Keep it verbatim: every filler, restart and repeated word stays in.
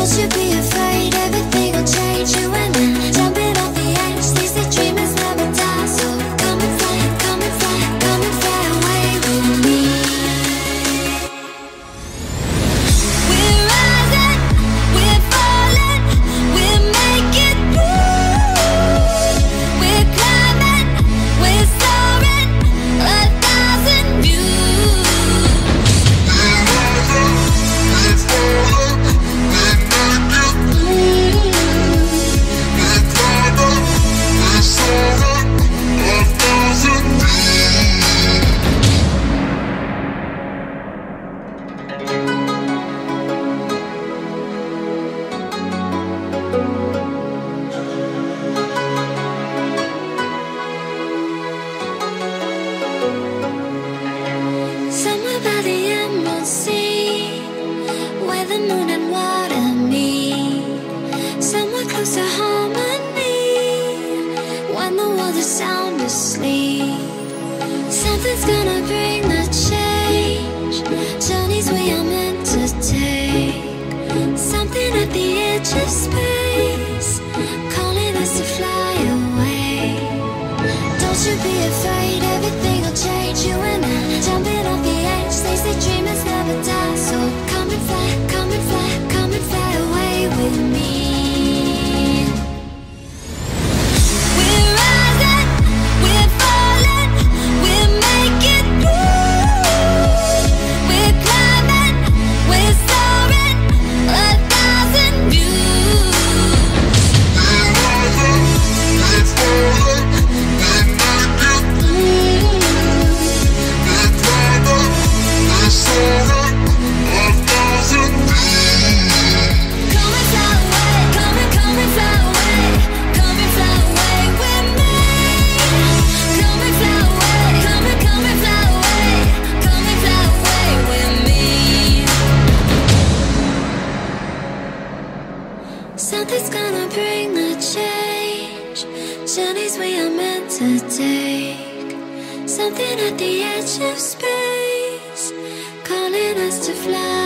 Something's gonna bring the change. Journeys we are meant to take. Something at the edge of space, calling us to fly away. Don't you be afraid, everything will change. You and I, jumping off the edge. They say dreamers never die, so come and fly, come and fly, come and fly away with me. Something's gonna bring the change. Journeys we are meant to take. Something at the edge of space, calling us to fly.